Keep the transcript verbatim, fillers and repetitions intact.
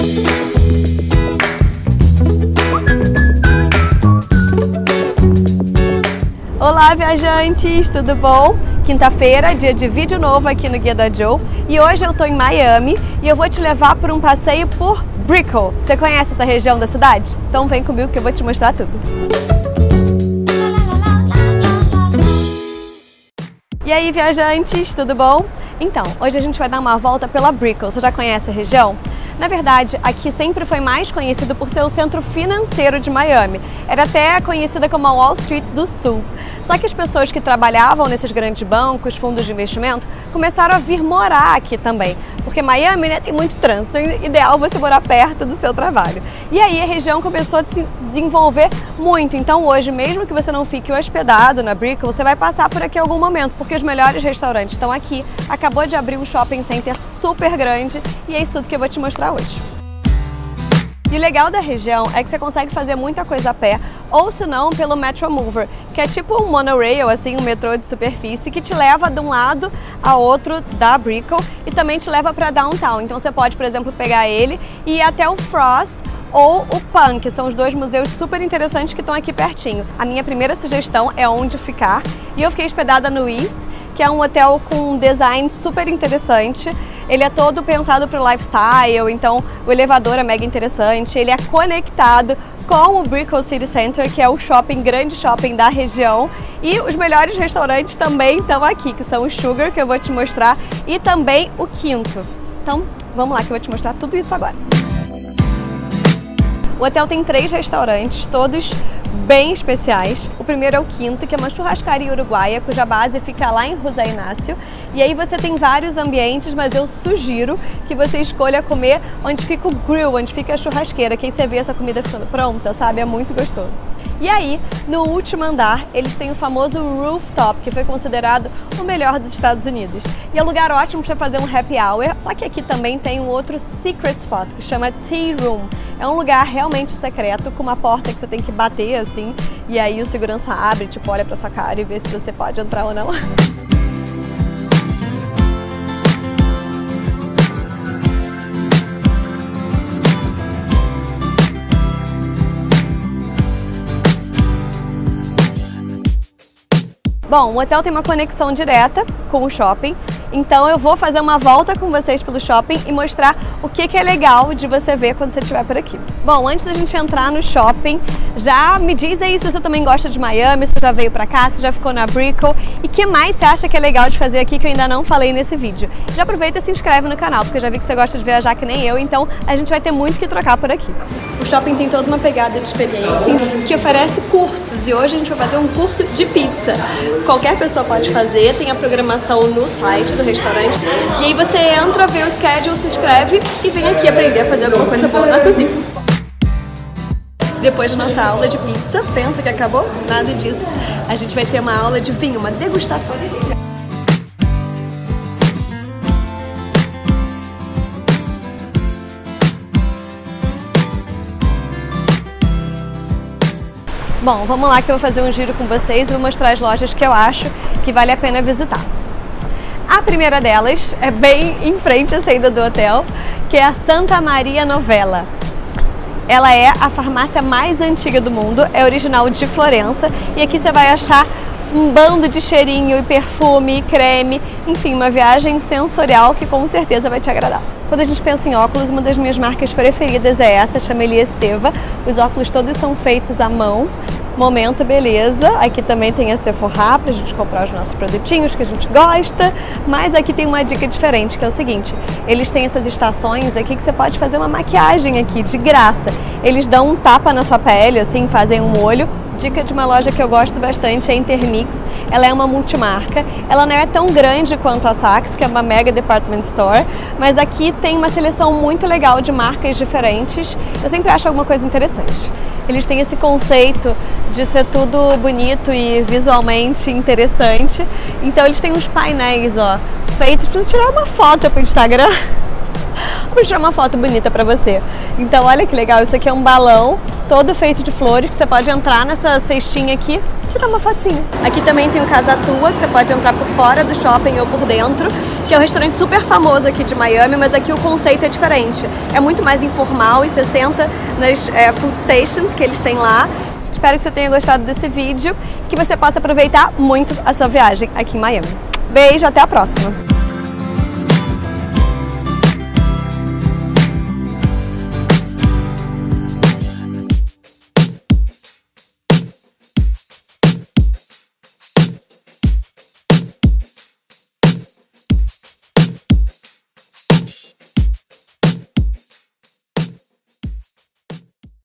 Olá, viajantes, tudo bom? Quinta-feira, dia de vídeo novo aqui no Guia da Jo, e hoje eu tô em Miami e eu voo te levar por um passeio por Brickell. Você conhece essa região da cidade? Então vem comigo que eu vou te mostrar tudo. E aí, viajantes, tudo bom? Então, hoje a gente vai dar uma volta pela Brickell. Você já conhece a região? Na verdade, aqui sempre foi mais conhecido por ser o centro financeiro de Miami. Era até conhecida como a Wall Street do Sul. Só que as pessoas que trabalhavam nesses grandes bancos, fundos de investimento, começaram a vir morar aqui também. Porque Miami, né, tem muito trânsito, é ideal você morar perto do seu trabalho. E aí a região começou a se desenvolver muito. Então hoje, mesmo que você não fique hospedado na Brickell, você vai passar por aqui em algum momento, porque os melhores restaurantes estão aqui. Acabou de abrir um shopping center super grande e é isso tudo que eu vou te mostrar hoje. E o legal da região é que você consegue fazer muita coisa a pé, ou se não, pelo Metromover, que é tipo um monorail, assim, um metrô de superfície, que te leva de um lado a outro da Brickell e também te leva para downtown. Então você pode, por exemplo, pegar ele e ir até o Frost ou o Pan, que são os dois museus super interessantes que estão aqui pertinho. A minha primeira sugestão é onde ficar, e eu fiquei hospedada no East, que é um hotel com um design super interessante. Ele é todo pensado para o lifestyle, então o elevador é mega interessante. Ele é conectado com o Brickell City Center, que é o shopping, grande shopping da região. E os melhores restaurantes também estão aqui, que são o Sugar, que eu vou te mostrar, e também o Quinto. Então, vamos lá que eu vou te mostrar tudo isso agora. O hotel tem três restaurantes, todos bem especiais. O primeiro é o Quinto, que é uma churrascaria uruguaia, cuja base fica lá em José Inácio. E aí você tem vários ambientes, mas eu sugiro que você escolha comer onde fica o grill, onde fica a churrasqueira, que aí você vê essa comida ficando pronta, sabe? É muito gostoso. E aí, no último andar, eles têm o famoso rooftop, que foi considerado o melhor dos Estados Unidos. E é um lugar ótimo para fazer um happy hour, só que aqui também tem um outro secret spot, que chama Tea Room. É um lugar realmente secreto, com uma porta que você tem que bater assim, e aí o segurança abre, tipo, olha pra sua cara e vê se você pode entrar ou não. Bom, o hotel tem uma conexão direta com o shopping, então eu vou fazer uma volta com vocês pelo shopping e mostrar o que, que é legal de você ver quando você estiver por aqui. Bom, antes da gente entrar no shopping, já me diz aí se você também gosta de Miami, se já veio pra cá, se já ficou na Brickell e o que mais você acha que é legal de fazer aqui que eu ainda não falei nesse vídeo. Já aproveita e se inscreve no canal, porque eu já vi que você gosta de viajar que nem eu, então a gente vai ter muito que trocar por aqui. O shopping tem toda uma pegada de experiência que oferece cursos e hoje a gente vai fazer um curso de pizza. Qualquer pessoa pode fazer, tem a programação no site do restaurante e aí você entra, vê o schedule, se inscreve e vem aqui aprender a fazer alguma coisa boa na cozinha. Depois da nossa aula de pizza, pensa que acabou? Nada disso. A gente vai ter uma aula de vinho, uma degustação de vinho. Bom, vamos lá que eu vou fazer um giro com vocês e vou mostrar as lojas que eu acho que vale a pena visitar. A primeira delas é bem em frente à saída do hotel, que é a Santa Maria Novella. Ela é a farmácia mais antiga do mundo, é original de Florença e aqui você vai achar um bando de cheirinho e perfume e creme, enfim, uma viagem sensorial que com certeza vai te agradar. Quando a gente pensa em óculos, uma das minhas marcas preferidas é essa, chama Elias Teva. Os óculos todos são feitos à mão. Momento beleza, aqui também tem a Sephora pra gente comprar os nossos produtinhos que a gente gosta, mas aqui tem uma dica diferente, que é o seguinte, eles têm essas estações aqui que você pode fazer uma maquiagem aqui, de graça. Eles dão um tapa na sua pele, assim, fazem um molho. Dica de uma loja que eu gosto bastante é a Intermix. Ela é uma multimarca, ela não é tão grande quanto a Saks, que é uma mega department store, mas aqui tem uma seleção muito legal de marcas diferentes. Eu sempre acho alguma coisa interessante. Eles têm esse conceito de ser tudo bonito e visualmente interessante. Então eles têm uns painéis, ó, feitos para você tirar uma foto para o Instagram. para tirar uma foto bonita para você. Então olha que legal, isso aqui é um balão todo feito de flores, que você pode entrar nessa cestinha aqui e tirar uma fotinha. Aqui também tem o Casa Tua, que você pode entrar por fora do shopping ou por dentro, que é um restaurante super famoso aqui de Miami, mas aqui o conceito é diferente. É muito mais informal e você senta nas é, food stations que eles têm lá. Espero que você tenha gostado desse vídeo, que você possa aproveitar muito a sua viagem aqui em Miami. Beijo, até a próxima!